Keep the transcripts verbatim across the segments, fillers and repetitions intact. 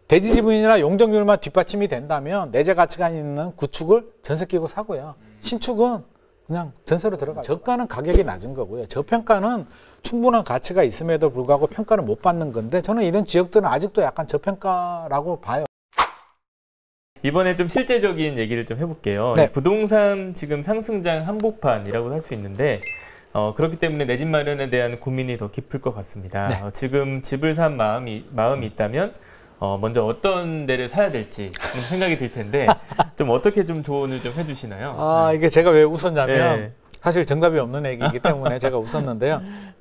대지 지분이나 용적률만 뒷받침이 된다면 내재 가치가 있는 구축을 전세 끼고 사고요. 신축은 그냥 전세로 들어가요. 저가는 가격이 낮은 거고요. 저평가는 충분한 가치가 있음에도 불구하고 평가를 못 받는 건데 저는 이런 지역들은 아직도 약간 저평가라고 봐요. 이번에 좀 실제적인 얘기를 좀 해볼게요. 네. 부동산 지금 상승장 한복판이라고 할 수 있는데 어, 그렇기 때문에 내 집 마련에 대한 고민이 더 깊을 것 같습니다. 네. 어, 지금 집을 산 마음이, 마음이 있다면 어, 먼저 어떤 데를 사야 될지 생각이 들 텐데 좀 어떻게 좀 조언을 좀 해주시나요? 아 이게 제가 왜 웃었냐면 네. 사실 정답이 없는 얘기이기 때문에 제가 웃었는데요.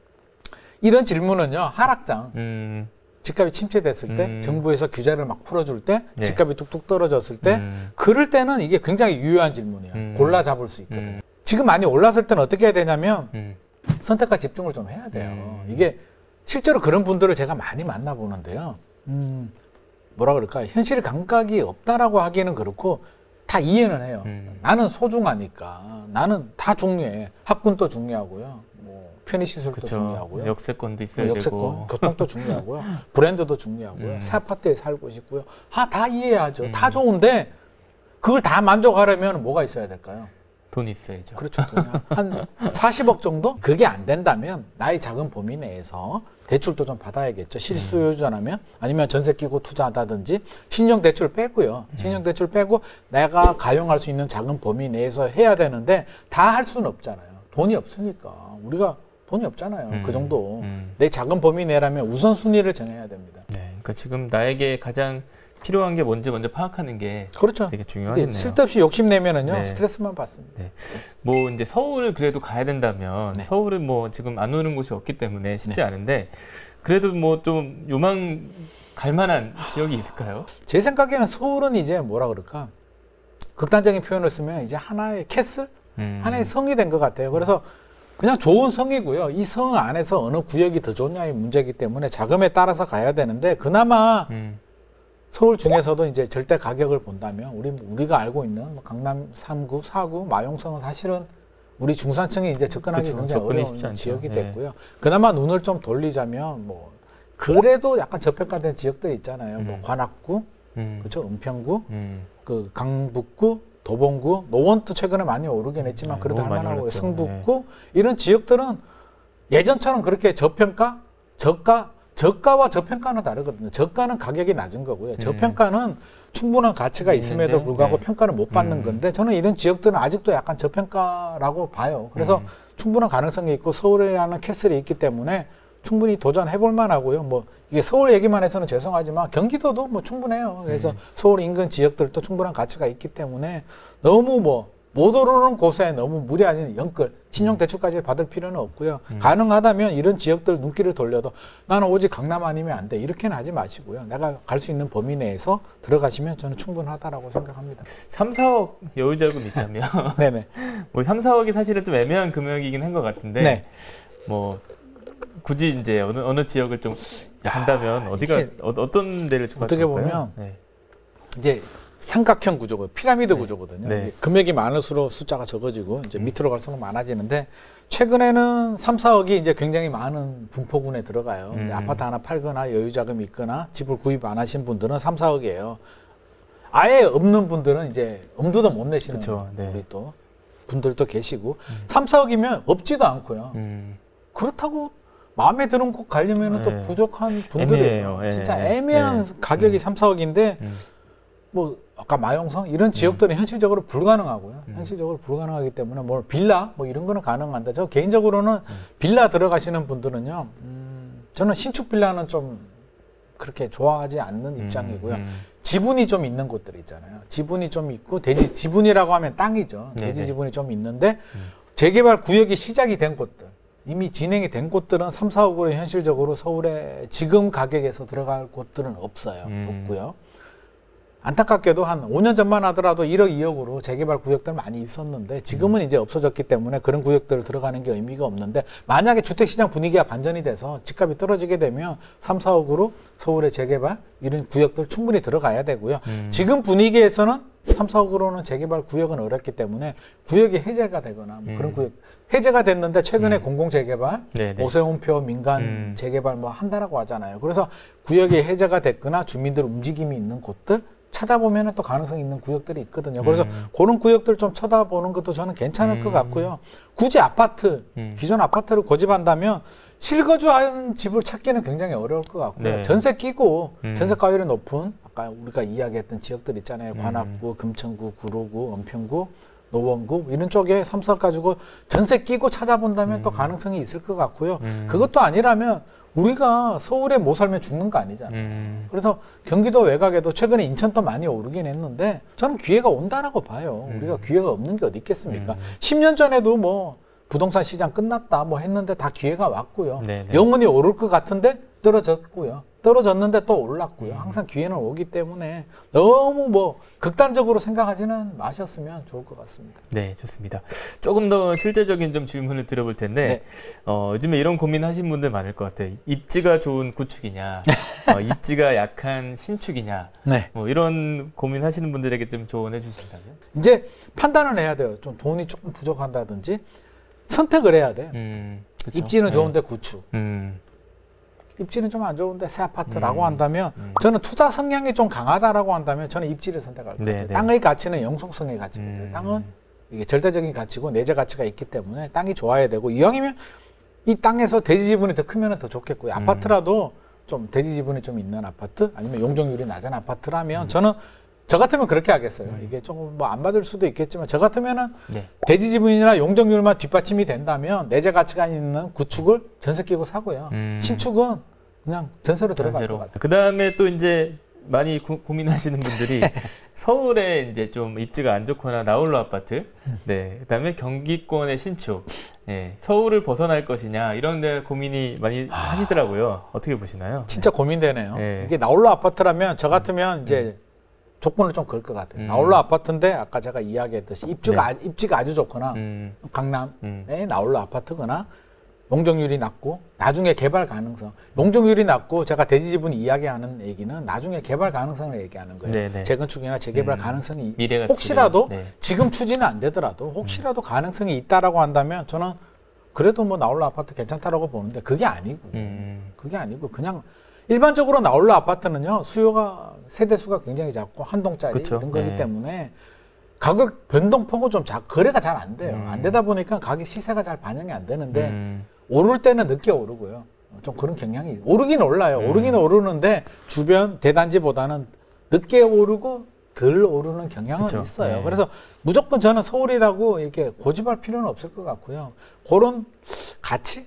이런 질문은요 하락장 음. 집값이 침체됐을 때 음. 정부에서 규제를 막 풀어줄 때 네. 집값이 뚝뚝 떨어졌을 때 음. 그럴 때는 이게 굉장히 유효한 질문이에요. 음. 골라 잡을 수 있거든요. 음. 지금 많이 올랐을 때는 어떻게 해야 되냐면 음. 선택과 집중을 좀 해야 돼요. 음. 이게 실제로 그런 분들을 제가 많이 만나보는데요. 음, 뭐라 그럴까 현실 감각이 없다라고 하기는 그렇고 다 이해는 해요. 음. 나는 소중하니까 나는 다 중요해. 학군도 중요하고요. 뭐 편의시설도 그쵸. 중요하고요. 역세권도 있어야 역세권, 되고 교통도 중요하고요. 브랜드도 중요하고요. 음. 새 아파트에 살고 싶고요. 아, 다 이해하죠. 음. 다 좋은데 그걸 다 만족하려면 뭐가 있어야 될까요? 돈 있어야죠. 그렇죠. 돈이 한 사십억 정도? 그게 안 된다면 나의 작은 범위 내에서 대출도 좀 받아야겠죠. 실수요자라면 아니면 전세 끼고 투자하다든지 신용대출 빼고요. 신용대출 빼고 내가 가용할 수 있는 작은 범위 내에서 해야 되는데 다 할 수는 없잖아요. 돈이 없으니까. 우리가 돈이 없잖아요. 음. 그 정도. 음. 내 작은 범위 내라면 우선순위를 정해야 됩니다. 네, 그러니까 지금 나에게 가장 필요한 게 뭔지 먼저 파악하는 게 그렇죠. 되게 중요하겠네요. 쓸데없이 욕심내면은요 네. 스트레스만 받습니다. 네. 뭐 이제 서울을 그래도 가야 된다면 네. 서울은 뭐 지금 안 오는 곳이 없기 때문에 쉽지 네. 않은데 그래도 뭐 좀 요망 갈 만한 지역이 있을까요? 제 생각에는 서울은 이제 뭐라 그럴까 극단적인 표현을 쓰면 이제 하나의 캐슬, 음. 하나의 성이 된 것 같아요. 그래서 그냥 좋은 성이고요. 이 성 안에서 어느 구역이 더 좋냐의 문제이기 때문에 자금에 따라서 가야 되는데 그나마 음. 서울 중에서도 이제 절대 가격을 본다면 우리 우리가 알고 있는 뭐 강남 삼 구, 사 구, 마용성은 사실은 우리 중산층이 이제 접근하기 그쵸, 굉장히 접근이 어려운 쉽지 않죠. 지역이 네. 됐고요. 그나마 눈을 좀 돌리자면 뭐 그래도 약간 저평가된 지역들 있잖아요. 뭐 음. 관악구, 음. 그렇죠, 은평구, 음. 그 강북구, 도봉구, 노원도 최근에 많이 오르긴 했지만 네, 그래도 너무 많이 할만하고 올랐죠. 성북구 이런 지역들은 예전처럼 그렇게 저평가, 저가 저가와 저평가는 다르거든요. 저가는 가격이 낮은 거고요. 저평가는 충분한 가치가 있음에도 있는데, 불구하고 네. 평가를 못 받는 음. 건데 저는 이런 지역들은 아직도 약간 저평가라고 봐요. 그래서 음. 충분한 가능성이 있고 서울에 하는 캐슬이 있기 때문에 충분히 도전해 볼 만하고요. 뭐 이게 서울 얘기만 해서는 죄송하지만 경기도도 뭐 충분해요. 그래서 음. 서울 인근 지역들도 충분한 가치가 있기 때문에 너무 뭐 못 오르는 곳에 너무 무리하는 연끌, 신용대출까지 받을 필요는 없고요. 음. 가능하다면 이런 지역들 눈길을 돌려도 나는 오직 강남 아니면 안 돼. 이렇게는 하지 마시고요. 내가 갈 수 있는 범위 내에서 들어가시면 저는 충분하다라고 생각합니다. 삼, 사억 여유자금 있다면 네네. 뭐 삼, 사억이 사실은 좀 애매한 금액이긴 한 것 같은데 네. 뭐 굳이 이제 어느 어느 지역을 좀 야, 한다면 어디가 이게 어, 어떤 데를 좀 어떻게 갈까요? 보면 네. 이제 삼각형 구조고 피라미드 네. 구조거든요. 네. 금액이 많을수록 숫자가 적어지고 이제 음. 밑으로 갈수록 많아지는데 최근에는 삼, 사억이 이제 굉장히 많은 분포군에 들어가요. 음. 이제 아파트 하나 팔거나 여유자금이 있거나 집을 구입 안 하신 분들은 삼, 사억이에요. 아예 없는 분들은 이제 엄두도 못 내시는 그쵸, 네. 우리 또 분들도 계시고 음. 삼, 사억이면 없지도 않고요. 음. 그렇다고 마음에 드는 곳 가려면 네. 또 부족한 분들이 애매해요. 예. 진짜 애매한 네. 가격이 음. 삼, 사억인데 음. 뭐 아까 마용성 이런 지역들은 현실적으로 불가능하고요. 음. 현실적으로 불가능하기 때문에 뭐 빌라 뭐 이런 거는 가능한데 저 개인적으로는 음. 빌라 들어가시는 분들은요. 음, 저는 신축 빌라는 좀 그렇게 좋아하지 않는 음. 입장이고요. 음. 지분이 좀 있는 곳들 있잖아요. 지분이 좀 있고 대지 지분이라고 하면 땅이죠. 대지 네네. 지분이 좀 있는데 음. 재개발 구역이 시작이 된 곳들 이미 진행이 된 곳들은 삼, 사억으로 현실적으로 서울에 지금 가격에서 들어갈 곳들은 없어요. 음. 없고요. 안타깝게도 한 오 년 전만 하더라도 일억, 이억으로 재개발 구역들 많이 있었는데 지금은 음. 이제 없어졌기 때문에 그런 구역들을 들어가는 게 의미가 없는데 만약에 주택시장 분위기가 반전이 돼서 집값이 떨어지게 되면 삼, 사억으로 서울의 재개발 이런 구역들 충분히 들어가야 되고요. 음. 지금 분위기에서는 삼, 사억으로는 재개발 구역은 어렵기 때문에 구역이 해제가 되거나 뭐 그런 음. 구역 해제가 됐는데 최근에 음. 공공 재개발, 네네. 오세훈표 민간 음. 재개발 뭐 한다라고 하잖아요. 그래서 구역이 해제가 됐거나 주민들 움직임이 있는 곳들 찾아보면 또 가능성이 있는 구역들이 있거든요. 그래서 음. 그런 구역들 좀 쳐다보는 것도 저는 괜찮을 음. 것 같고요. 굳이 아파트, 음. 기존 아파트를 고집한다면 실거주하는 집을 찾기는 굉장히 어려울 것 같고요. 네. 전세 끼고 음. 전세가율이 높은 아까 우리가 이야기했던 지역들 있잖아요. 음. 관악구, 금천구, 구로구, 은평구, 노원구 이런 쪽에 삼, 사억 가지고 전세 끼고 찾아본다면 음. 또 가능성이 있을 것 같고요. 음. 그것도 아니라면 우리가 서울에 못 살면 죽는 거 아니잖아요. 음. 그래서 경기도 외곽에도 최근에 인천도 많이 오르긴 했는데 저는 기회가 온다라고 봐요. 음. 우리가 기회가 없는 게 어디 있겠습니까? 음. 십 년 전에도 뭐 부동산 시장 끝났다 뭐 했는데 다 기회가 왔고요. 네네. 영원히 오를 것 같은데 떨어졌고요. 떨어졌는데 또 올랐고요. 음. 항상 기회는 오기 때문에 너무 뭐 극단적으로 생각하지는 마셨으면 좋을 것 같습니다. 네, 좋습니다. 조금 더 실제적인 좀 질문을 드려볼 텐데, 네. 어, 요즘에 이런 고민 하신 분들 많을 것 같아요. 입지가 좋은 구축이냐, 어, 입지가 약한 신축이냐, 네. 뭐 이런 고민 하시는 분들에게 좀 조언해 주신다면? 이제 판단을 해야 돼요. 좀 돈이 조금 부족한다든지 선택을 해야 돼요. 음, 그쵸? 입지는 네. 좋은데 구축. 음, 입지는 좀 안 좋은데 새 아파트라고 음, 한다면 음. 저는 투자 성향이 좀 강하다라고 한다면 저는 입지를 선택할 거예요. 네, 네. 땅의 가치는 영속성의 가치입니다. 음. 땅은 이게 절대적인 가치고 내재 가치가 있기 때문에 땅이 좋아야 되고 이왕이면 이 땅에서 대지 지분이 더 크면 더 좋겠고요. 음. 아파트라도 좀 대지 지분이 좀 있는 아파트 아니면 용적률이 낮은 아파트라면 음. 저는 저 같으면 그렇게 하겠어요. 음. 이게 조금 뭐 안 받을 수도 있겠지만 저 같으면은 네. 대지 지분이나 용적률만 뒷받침이 된다면 내재 가치가 있는 구축을 전세 끼고 사고요. 음. 신축은 그냥 전세로 들어갈 것 같아요. 그 다음에 또 이제 많이 구, 고민하시는 분들이 서울에 이제 좀 입지가 안 좋거나 나홀로 아파트, 네, 그다음에 경기권의 신축, 네, 서울을 벗어날 것이냐 이런 데 고민이 많이 하시더라고요. 어떻게 보시나요? 진짜 고민되네요. 네. 이게 나홀로 아파트라면 저 같으면 이제 조건을 좀 걸 것 같아요. 음. 나홀로 아파트인데 아까 제가 이야기했듯이 입주가 아- 입지가 아주 좋거나 음, 강남에 음, 나홀로 아파트거나 용적률이 낮고 나중에 개발 가능성. 용적률이 낮고 제가 대지 지분 이야기하는 얘기는 나중에 개발 가능성을 얘기하는 거예요. 네네. 재건축이나 재개발 음. 가능성이 미래 가치를, 혹시라도 네. 지금 추진은 안 되더라도 혹시라도 가능성이 있다라고 한다면 저는 그래도 뭐 나홀로 아파트 괜찮다라고 보는데 그게 아니고 음, 그게 아니고 그냥 일반적으로 나홀로 아파트는요 수요가 세대 수가 굉장히 작고 한 동짜리 그쵸. 이런 거기 네. 때문에 가격 변동폭은 좀 작, 거래가 잘 안 돼요. 음. 안 되다 보니까 가격 시세가 잘 반영이 안 되는데 음, 오를 때는 늦게 오르고요. 좀 그런 경향이 오르긴 올라요. 음. 오르긴 오르는데 주변 대단지보다는 늦게 오르고 덜 오르는 경향은 그쵸. 있어요. 네. 그래서 무조건 저는 서울이라고 이렇게 고집할 필요는 없을 것 같고요. 그런 가치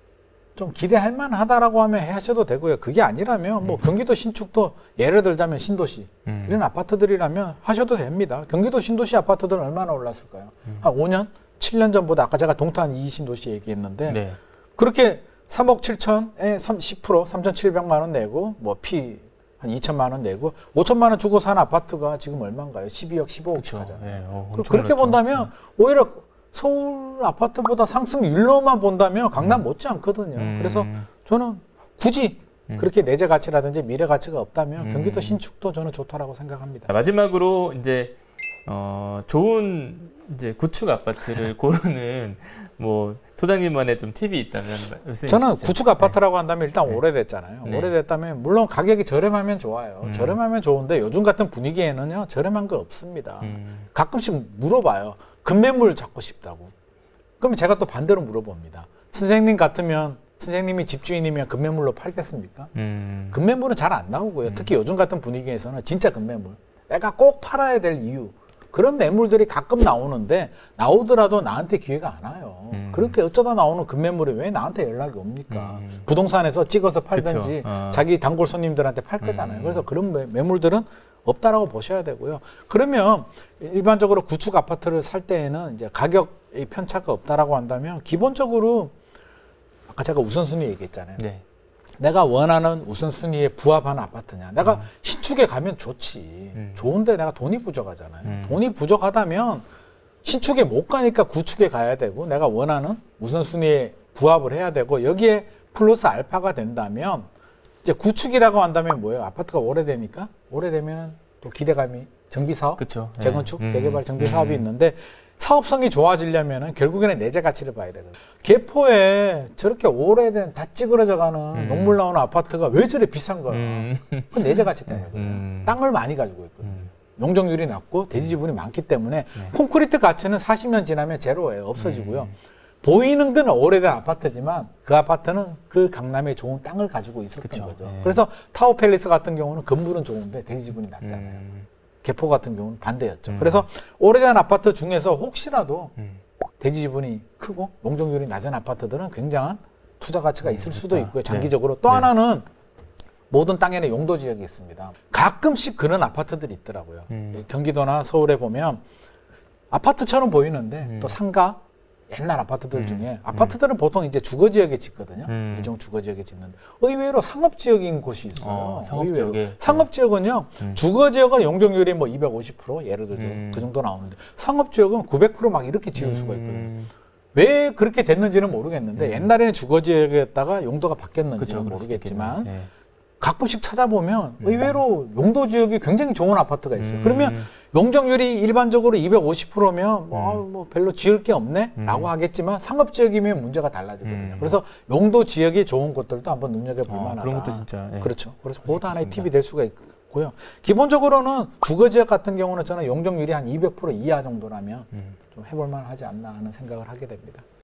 좀 기대할 만하다라고 하면 하셔도 되고요. 그게 아니라면 뭐 경기도 신축도 예를 들자면 신도시 음. 이런 아파트들이라면 하셔도 됩니다. 경기도 신도시 아파트들은 얼마나 올랐을까요? 음. 한 오 년, 칠 년 전보다 아까 제가 동탄 이 신도시 얘기했는데 네. 그렇게 삼억 칠천에 십 퍼센트 삼천칠백만 원 내고 뭐 피 한 이천만 원 내고 오천만 원 주고 산 아파트가 지금 얼마인가요? 십이억, 십오억씩 그쵸. 하잖아요. 네, 어, 그- 엄청 그렇게 올랐죠. 본다면 오히려 서울 아파트보다 상승률로만 본다면 강남 못지 않거든요. 음. 그래서 저는 굳이 음. 그렇게 내재 가치라든지 미래 가치가 없다면 음. 경기도 신축도 저는 좋다라고 생각합니다. 자, 마지막으로 이제 어, 좋은 이제 구축 아파트를 고르는 뭐 소장님만의 좀 팁이 있다면 말씀해 저는 주시죠. 구축 아파트라고 한다면 일단 네. 오래됐잖아요. 네. 오래됐다면 물론 가격이 저렴하면 좋아요. 음. 저렴하면 좋은데 요즘 같은 분위기에는요 저렴한 거 없습니다. 음, 가끔씩 물어봐요. 급매물 잡고 싶다고. 그러면 제가 또 반대로 물어봅니다. 선생님 같으면 선생님이 집주인이면 급매물로 팔겠습니까? 음, 급매물은 잘 안 나오고요. 특히 요즘 같은 분위기에서는 진짜 급매물. 내가 꼭 팔아야 될 이유. 그런 매물들이 가끔 나오는데 나오더라도 나한테 기회가 안 와요. 음. 그렇게 어쩌다 나오는 급매물이 왜 나한테 연락이 옵니까? 음. 부동산에서 찍어서 팔든지 그쵸. 어. 자기 단골 손님들한테 팔 거잖아요. 음. 그래서 그런 매, 매물들은 없다라고 보셔야 되고요. 그러면 일반적으로 구축 아파트를 살 때에는 이제 가격의 편차가 없다라고 한다면 기본적으로 아까 제가 우선순위 얘기했잖아요. 네. 내가 원하는 우선순위에 부합하는 아파트냐. 내가 음. 신축에 가면 좋지. 음. 좋은데 내가 돈이 부족하잖아요. 음. 돈이 부족하다면 신축에 못 가니까 구축에 가야 되고 내가 원하는 우선순위에 부합을 해야 되고 여기에 플러스 알파가 된다면 이제 구축이라고 한다면 뭐예요? 아파트가 오래되니까 오래되면 또 기대감이 정비 사업, 그쵸. 재건축, 네. 재개발 정비 음. 사업이 있는데 사업성이 좋아지려면은 결국에는 내재 가치를 봐야 되거든요. 개포에 저렇게 오래된 다 찌그러져가는 음. 녹물 나오는 아파트가 왜 저래 비싼 거야? 음. 그건 내재 가치 때문에 그래요. 음. 땅을 많이 가지고 있거든요. 음. 용적률이 낮고 대지 지분이 많기 때문에 네. 콘크리트 가치는 사십 년 지나면 제로예요. 없어지고요. 음. 보이는 건 오래된 아파트지만 그 아파트는 그 강남에 좋은 땅을 가지고 있었던 그쵸. 거죠. 네. 그래서 타워 팰리스 같은 경우는 건물은 좋은데 대지 지분이 낮잖아요. 음. 개포 같은 경우는 반대였죠. 음. 그래서 오래된 아파트 중에서 혹시라도 음. 대지 지분이 크고 용적률이 낮은 아파트들은 굉장한 투자 가치가 있을 수도 좋다. 있고요. 장기적으로. 네. 또 네. 하나는 모든 땅에는 용도 지역이 있습니다. 가끔씩 그런 아파트들이 있더라고요. 음. 경기도나 서울에 보면 아파트처럼 보이는데 음. 또 상가 옛날 아파트들 음. 중에 아파트들은 보통 이제 주거 지역에 짓거든요. 음. 일종 주거 지역에 짓는데 의외로 상업 지역인 곳이 있어요. 어, 상업 의외로. 지역에. 상업 지역은요. 음. 주거 지역은 용적률이 뭐 이백오십 퍼센트 예를 들어서 음. 그 정도 나오는데 상업 지역은 구백 퍼센트 막 이렇게 지을 수가 있거든요. 음. 왜 그렇게 됐는지는 모르겠는데 음. 옛날에는 주거 지역이었다가 용도가 바뀌었는지는 그쵸, 그럴 수도 모르겠지만 있겠네요. 네. 가끔씩 찾아보면 음. 의외로 용도 지역이 굉장히 좋은 아파트가 있어요. 음. 그러면 용적률이 일반적으로 이백오십 퍼센트면 뭐, 음. 아, 뭐 별로 지을 게 없네 음. 라고 하겠지만 상업 지역이면 문제가 달라지거든요. 음. 그래서 용도 지역이 좋은 곳들도 한번 눈여겨볼 어, 만하다. 그런 것도 진짜. 예. 그렇죠. 그래서 그것도 하나의 좋습니다. 팁이 될 수가 있고요. 기본적으로는 주거 지역 같은 경우는 저는 용적률이 한 이백 퍼센트 이하 정도라면 음. 좀 해볼 만하지 않나 하는 생각을 하게 됩니다.